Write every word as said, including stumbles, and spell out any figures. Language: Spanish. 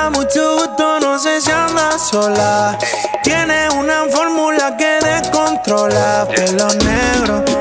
Hola, mucho gusto, no sé si andas sola. Tiene una fórmula que descontrola. Pelo negro,